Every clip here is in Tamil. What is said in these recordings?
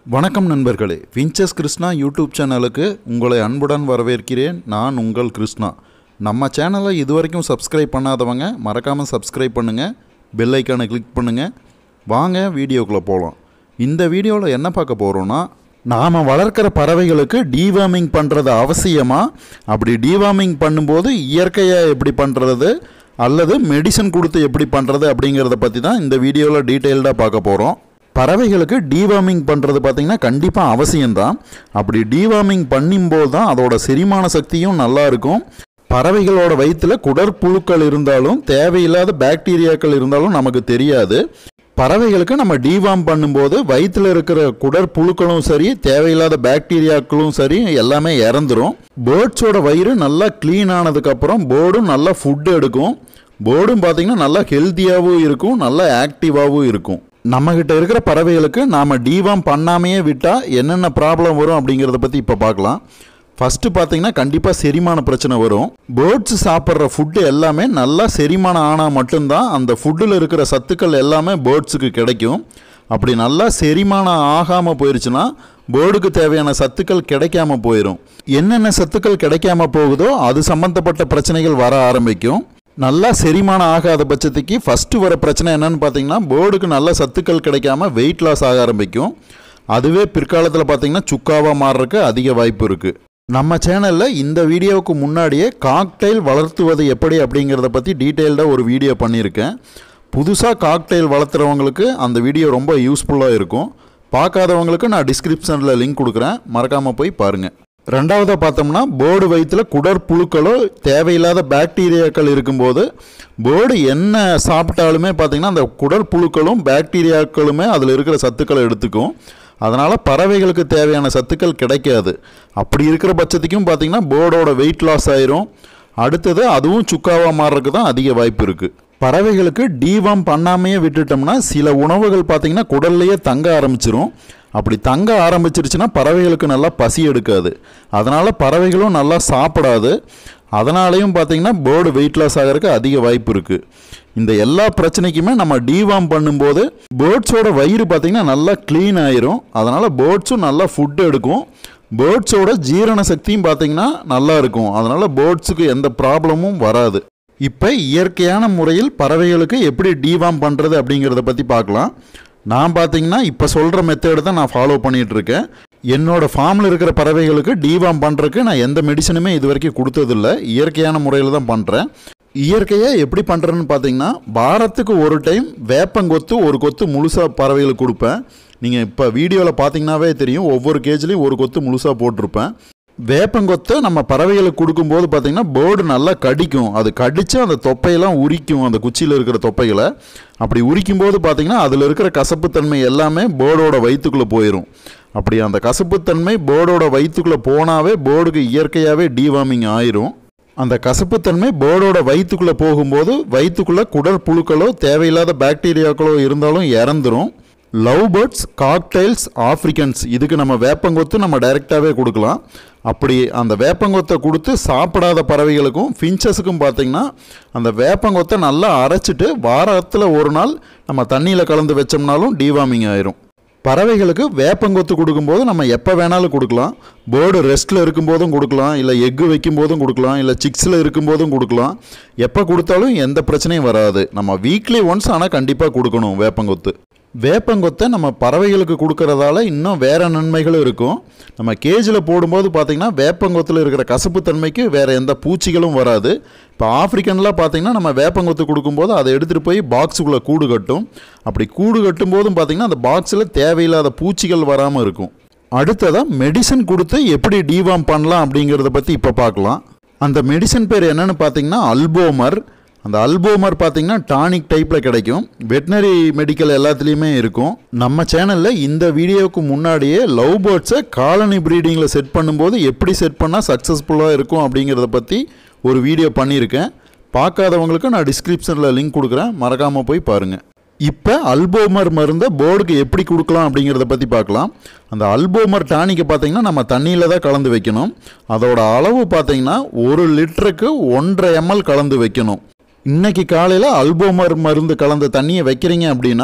வணக்கம் நண்பர்களே, Finches Krishna யூடியூப் சேனலுக்கு உங்களை அன்புடன் வரவேற்கிறேன். நான் உங்கள் கிருஷ்ணா. நம்ம சேனலை இதுவரைக்கும் சப்ஸ்கிரைப் பண்ணாதவங்க மறக்காமல் சப்ஸ்கிரைப் பண்ணுங்கள், பெல் ஐக்கானை கிளிக் பண்ணுங்கள். வாங்க வீடியோக்குள்ளே போகலாம். இந்த வீடியோவில் என்ன பார்க்க போகிறோன்னா, நாம் வளர்க்குற பறவைகளுக்கு டீவார்மிங் பண்ணுறது அவசியமா, அப்படி டீவார்மிங் பண்ணும்போது இயற்கையாக எப்படி பண்ணுறது அல்லது மெடிசன் கொடுத்து எப்படி பண்ணுறது அப்படிங்கிறத பற்றி தான் இந்த வீடியோவில் டீட்டெயில்டாக பார்க்க போகிறோம். பறவைகளுக்கு டீவார்மிங் பண்ணுறது பார்த்திங்கன்னா கண்டிப்பாக அவசியம்தான். அப்படி டீவார்மிங் பண்ணும்போது தான் அதோட செரிமான சக்தியும் நல்லா இருக்கும். பறவைகளோட வயிற்றில் குடற்புழுக்கள் இருந்தாலும் தேவையில்லாத பாக்டீரியாக்கள் இருந்தாலும் நமக்கு தெரியாது. பறவைகளுக்கு நம்ம டீவார்ம் பண்ணும்போது வயிற்றில் இருக்கிற குடற்புழுக்களும் சரி, தேவையில்லாத பாக்டீரியாக்களும் சரி, எல்லாமே இறந்துடும். பேர்ட்ஸோட வயிறு நல்லா க்ளீன் ஆனதுக்கப்புறம் பேர்டும் நல்லா ஃபுட்டு எடுக்கும். பேர்டும் பார்த்திங்கன்னா நல்லா ஹெல்த்தியாகவும் இருக்கும், நல்லா ஆக்டிவாகவும் இருக்கும். நம்மக்கிட்ட இருக்கிற பறவைகளுக்கு நாம் டீவார்ம் பண்ணாமையே விட்டால் என்னென்ன ப்ராப்ளம் வரும் அப்படிங்கிறத பற்றி இப்போ பார்க்கலாம். ஃபஸ்ட்டு பார்த்திங்கன்னா கண்டிப்பாக செரிமான பிரச்சனை வரும். பேர்ட்ஸ் சாப்பிட்ற ஃபுட்டு எல்லாமே நல்லா செரிமானம் ஆனால் மட்டும்தான் அந்த ஃபுட்டில் இருக்கிற சத்துக்கள் எல்லாமே பேர்ட்ஸுக்கு கிடைக்கும். அப்படி நல்லா செரிமானம் ஆகாமல் போயிடுச்சுன்னா பேர்டுக்கு தேவையான சத்துக்கள் கிடைக்காம போயிடும். என்னென்ன சத்துக்கள் கிடைக்காம போகுதோ அது சம்மந்தப்பட்ட பிரச்சனைகள் வர ஆரம்பிக்கும். நல்லா செரிமானம் ஆகாத பட்சத்துக்கு ஃபஸ்ட்டு வர பிரச்சனை என்னென்னு பார்த்தீங்கன்னா, பேர்டுக்கு நல்ல சத்துக்கள் கிடைக்காம வெயிட் லாஸ் ஆக ஆரம்பிக்கும். அதுவே பிற்காலத்தில் பார்த்திங்கன்னா சுக்காவாக மாறுறதுக்கு அதிக வாய்ப்பு இருக்குது. நம்ம சேனலில் இந்த வீடியோவுக்கு முன்னாடியே காக்டெயில் வளர்த்துவது எப்படி அப்படிங்கிறத பற்றி டீட்டெயில்டாக ஒரு வீடியோ பண்ணியிருக்கேன். புதுசாக காக்டெயில் வளர்த்துறவங்களுக்கு அந்த வீடியோ ரொம்ப யூஸ்ஃபுல்லாக இருக்கும். பார்க்காதவங்களுக்கு நான் டிஸ்கிரிப்ஷனில் லிங்க் கொடுக்குறேன், மறக்காமல் போய் பாருங்கள். ரெண்டாவதாக பார்த்தோம்னா, பேர்டு வயிற்றில் குடற்புழுக்களோ தேவையில்லாத பாக்டீரியாக்கள் இருக்கும்போது பேர்டு என்ன சாப்பிட்டாலுமே பார்த்திங்கன்னா அந்த குடற்புழுக்களும் பாக்டீரியாக்களுமே அதில் இருக்கிற சத்துக்களை எடுத்துக்கும். அதனால் பறவைகளுக்கு தேவையான சத்துக்கள் கிடைக்காது. அப்படி இருக்கிற பட்சத்துக்கும் பார்த்திங்கன்னா பேர்டோட வெயிட் லாஸ் ஆயிரும். அடுத்தது அதுவும் சுக்காவாக மாறுறதுக்கு தான் அதிக வாய்ப்பு இருக்குது. பறவைகளுக்கு டீவார்ம் பண்ணாமையே விட்டுட்டோம்னா சில உணவுகள் பார்த்திங்கன்னா குடல்லையே தங்க ஆரம்பிச்சிரும். அப்படி தங்க ஆரம்பிச்சிருச்சுன்னா பறவைகளுக்கு நல்லா பசி எடுக்காது. அதனால் பறவைகளும் நல்லா சாப்பிடாது. அதனாலேயும் பார்த்திங்கன்னா பேர்டு வெயிட் லாஸ் ஆகிறதுக்கு அதிக வாய்ப்பு இருக்குது. இந்த எல்லா பிரச்சனைக்குமே நம்ம டீவார்ம் பண்ணும்போது பேர்ட்ஸோட வயிறு பார்த்திங்கன்னா நல்லா க்ளீன் ஆயிரும். அதனால் பேர்ட்ஸும் நல்லா ஃபுட்டு எடுக்கும். பேர்ட்ஸோட ஜீரண சக்தியும் பார்த்திங்கன்னா நல்லா இருக்கும். அதனால் பேர்ட்ஸுக்கு எந்த ப்ராப்ளமும் வராது. இப்போ இயற்கையான முறையில் பறவைகளுக்கு எப்படி டீவார்ம் பண்ணுறது அப்படிங்கிறத பற்றி பார்க்கலாம். நான் பார்த்திங்கன்னா இப்போ சொல்கிற மெத்தேடு தான் நான் ஃபாலோ பண்ணிகிட்ருக்கேன். என்னோடய ஃபார்மில் இருக்கிற பறவைகளுக்கு டீவார்ம் பண்ணுறதுக்கு நான் எந்த மெடிசனுமே இது வரைக்கும் கொடுத்ததில்லை. இயற்கையான முறையில் தான் பண்ணுறேன். இயற்கையாக எப்படி பண்ணுறேன்னு பார்த்தீங்கன்னா, வாரத்துக்கு ஒரு டைம் வேப்பங்கொத்து ஒரு கொத்து முழுசாக பறவைகளுக்கு கொடுப்பேன். நீங்கள் இப்போ வீடியோவில் பார்த்தீங்கன்னாவே தெரியும், ஒவ்வொரு கேஜ்லேயும் ஒரு கொத்து முழுசாக போட்டிருப்பேன். வேப்பங்கொத்தை நம்ம பறவைகளுக்கு கொடுக்கும்போது பார்த்திங்கன்னா பேர்டு நல்லா கடிக்கும். அது கடித்து அந்த தொப்பையெல்லாம் உரிக்கும், அந்த குச்சியில் இருக்கிற தொப்பைகளை. அப்படி உரிக்கும்போது பார்த்திங்கன்னா அதில் இருக்கிற கசப்புத்தன்மை எல்லாமே பேர்டோட வயிற்றுக்குள்ளே போயிடும். அப்படி அந்த கசப்புத்தன்மை பேர்டோட வயிற்றுக்குள்ளே போனாவே பேர்டுக்கு இயற்கையாகவே டீவார்மிங் ஆயிரும். அந்த கசப்புத்தன்மை பேர்டோட வயிற்றுக்குள்ளே போகும்போது வயிற்றுக்குள்ளே குடற்புழுக்களோ தேவையில்லாத பாக்டீரியாக்களோ இருந்தாலும் இறந்துடும். லவ் பேர்ட்ஸ், காக்டெயில்ஸ், ஆஃப்ரிக்கன்ஸ் இதுக்கு நம்ம வேப்பங்கொத்து நம்ம டைரெக்டாகவே கொடுக்கலாம். அப்படி அந்த வேப்பங்கொத்தை கொடுத்து சாப்பிடாத பறவைகளுக்கும் ஃபின்ச்சஸுக்கும் பார்த்திங்கன்னா அந்த வேப்பங்கொத்தை நல்லா அரைச்சிட்டு வாரத்தில் ஒரு நாள் நம்ம தண்ணியில் கலந்து வச்சோம்னாலும் டீவார்மிங் ஆயிரும். பறவைகளுக்கு வேப்பங்கொத்து கொடுக்கும்போது நம்ம எப்போ வேணாலும் கொடுக்கலாம். பேர்டு ரெஸ்ட்டில் இருக்கும்போதும் கொடுக்கலாம், இல்லை எக்கு வைக்கும்போதும் கொடுக்கலாம், இல்லை சிக்ஸில் இருக்கும்போதும் கொடுக்கலாம். எப்போ கொடுத்தாலும் எந்த பிரச்சனையும் வராது. நம்ம வீக்லி ஒன்ஸ் ஆனால் கண்டிப்பாக கொடுக்கணும் வேப்பங்கொத்து. வேப்பங்கொத்தை நம்ம பறவைகளுக்கு கொடுக்கறதால இன்னும் வேறு நன்மைகளும் இருக்கும். நம்ம கேஜில் போடும்போது பார்த்திங்கன்னா வேப்பங்கொத்தில் இருக்கிற கசப்புத்தன்மைக்கு வேறு எந்த பூச்சிகளும் வராது. இப்போ ஆஃப்ரிக்கன்லாம் பார்த்திங்கன்னா நம்ம வேப்பங்கொத்து கொடுக்கும்போது அதை எடுத்துகிட்டு போய் பாக்ஸுக்குள்ளே கூடு கட்டும். அப்படி கூடு கட்டும் போதும் பார்த்திங்கன்னா அந்த பாக்ஸில் தேவையில்லாத பூச்சிகள் வராமல் இருக்கும். அடுத்ததாக மெடிசன் கொடுத்து எப்படி டீவார்ம் பண்ணலாம் அப்படிங்கிறத பற்றி இப்போ பார்க்கலாம். அந்த மெடிசன் பேர் என்னென்னு பார்த்திங்கன்னா அல்போமர். அந்த அல்போமர் பார்த்திங்கன்னா டானிக் டைப்பில் கிடைக்கும். வெட்டினரி மெடிக்கல் எல்லாத்துலேயுமே இருக்கும். நம்ம சேனலில் இந்த வீடியோவுக்கு முன்னாடியே லவ் பேர்ட்ஸை காலனி ப்ரீடிங்கில் செட் பண்ணும்போது எப்படி செட் பண்ணால் சக்ஸஸ்ஃபுல்லாக இருக்கும் அப்படிங்கிறத பற்றி ஒரு வீடியோ பண்ணியிருக்கேன். பார்க்காதவங்களுக்கு நான் டிஸ்கிரிப்ஷனில் லிங்க் கொடுக்குறேன், மறக்காமல் போய் பாருங்கள். இப்போ அல்போமர் மருந்தை பேர்டுக்கு எப்படி கொடுக்கலாம் அப்படிங்கிறத பற்றி பார்க்கலாம். அந்த அல்போமர் டானிக்கை பார்த்திங்கன்னா நம்ம தண்ணியில் தான் கலந்து வைக்கணும். அதோட அளவு பார்த்திங்கன்னா 1 லிட்டருக்கு 1.5 ml கலந்து வைக்கணும். இன்றைக்கி காலையில் அல்போமர் மருந்து கலந்த தண்ணியை வைக்கிறீங்க அப்படின்னா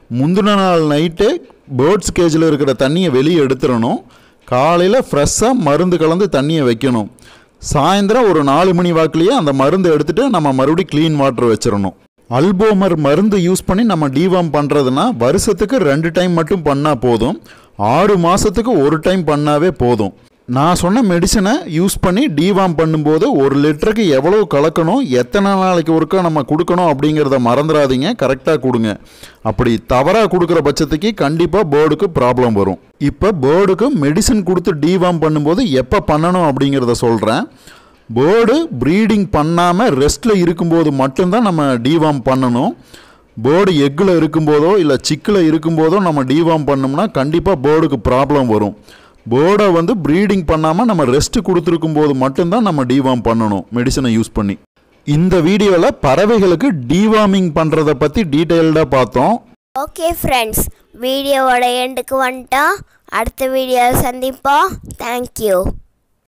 முந்தின நாள் நைட்டே பேர்ட்ஸ் கேஜில் இருக்கிற தண்ணியை வெளியே எடுத்துடணும். காலையில் ஃப்ரெஷ்ஷாக மருந்து கலந்து தண்ணியை வைக்கணும். சாயந்தரம் ஒரு 4 மணி வாக்கிலேயே அந்த மருந்து எடுத்துகிட்டு நம்ம மறுபடியும் க்ளீன் வாட்டர் வச்சிடணும். அல்போமர் மருந்து யூஸ் பண்ணி நம்ம டிவார்ம் பண்ணுறதுனா வருஷத்துக்கு 2 டைம் மட்டும் பண்ணால் போதும். 6 மாதத்துக்கு ஒரு டைம் பண்ணாவே போதும். நான் சொன்ன மெடிசனை யூஸ் பண்ணி டிவார்ம் பண்ணும்போது 1 லிட்டருக்கு எவ்வளோ கலக்கணும், எத்தனை நாளைக்கு ஒருக்கா நம்ம கொடுக்கணும் அப்படிங்கிறத மறந்துடாதீங்க. கரெக்டாக கொடுங்க. அப்படி தவறாக கொடுக்குற பட்சத்துக்கு கண்டிப்பாக பேர்டுக்கு ப்ராப்ளம் வரும். இப்போ பேர்டுக்கு மெடிசன் கொடுத்து டிவார்ம் பண்ணும்போது எப்போ பண்ணணும் அப்படிங்கிறத சொல்கிறேன். பேர்டு ப்ரீடிங் பண்ணாமல் ரெஸ்ட்டில் இருக்கும்போது மட்டும்தான் நம்ம டிவார்ம் பண்ணணும். பேர்டு எக்கில் இருக்கும்போதோ இல்லை சிக்கில் இருக்கும்போதோ நம்ம டிவார்ம் பண்ணோம்னா கண்டிப்பாக பேர்டுக்கு ப்ராப்ளம் வரும். பேர்டை ப்ரீடிங் பண்ணாமல் நம்ம ரெஸ்ட்டு கொடுத்துருக்கும் போது மட்டும்தான் நம்ம டிவார்ம் பண்ணணும் மெடிசனை யூஸ் பண்ணி. இந்த வீடியோவில் பறவைகளுக்கு டிவார்மிங் பண்ணுறதை பற்றி டீட்டெயில்டாக பார்த்தோம். ஓகே ஃப்ரெண்ட்ஸ், வீடியோவோட எண்டுக்கு வந்துட்டோம். அடுத்த வீடியோவை சந்திப்போம். தேங்க்யூ.